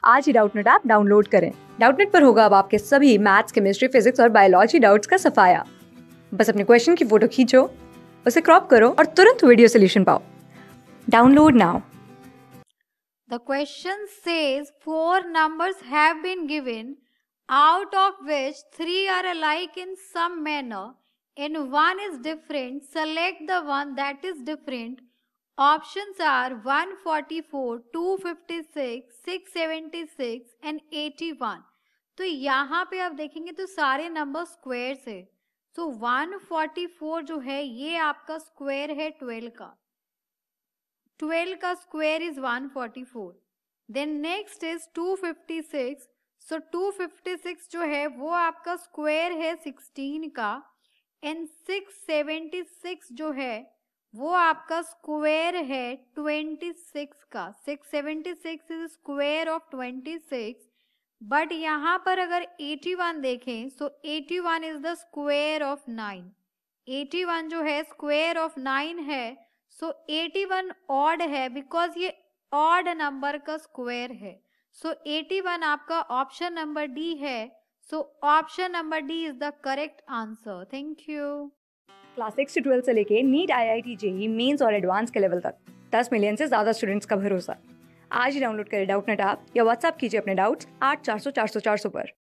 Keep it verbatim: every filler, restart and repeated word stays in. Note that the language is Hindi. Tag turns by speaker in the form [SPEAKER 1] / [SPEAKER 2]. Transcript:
[SPEAKER 1] आज ही डाउटनेट ऐप डाउनलोड करें। डाउटनेट पर होगा अब आपके सभी मैथ्स, केमिस्ट्री, फिजिक्स और बायोलॉजी डाउट्स का सफाया। बस अपने क्वेश्चन की फोटो खींचो, उसे क्रॉप करो और तुरंत वीडियो सोल्यूशन पाओ। Download now.
[SPEAKER 2] The question says four numbers have been given, out of which three are alike in some manner and one is different. Select the one that is different. Options are one forty-four, two fifty-six, six seventy-six and eighty-one. तो यहाँ पे आप देखेंगे तो सारे नंबर स्क्वायर्स है। सो one forty-four जो है ये आपका स्क्वायर है ट्वेल्व का। ट्वेल्व का square is one forty-four. Then next is two fifty-six. So two fifty-six जो है वो आपका स्क्वायर है सिक्सटीन का। एंड six seventy-six जो है वो आपका स्क्वायर है twenty-six का। six seventy-six is square of twenty-six. But यहाँ पर अगर eighty-one देखें so eighty-one is the square of nine. eighty-one जो है स्क्वायर ऑफ nine है। सो so, eighty-one ऑड है बिकॉज ये ऑड नंबर का स्क्वायर है। सो so, eighty-one आपका ऑप्शन नंबर डी है। So option number D is the correct answer. Thank you.
[SPEAKER 1] Class six से ट्वेल्थ से लेके NEET, I I T, JEE mains और एडवांस के लेवल तक दस मिलियन से ज्यादा स्टूडेंट्स का भरोसा। आज ही डाउनलोड करें डाउटनेट ऐप या व्हाट्सएप कीजिए अपने डाउट्स आठ चार सौ चार सौ चार सौ पर।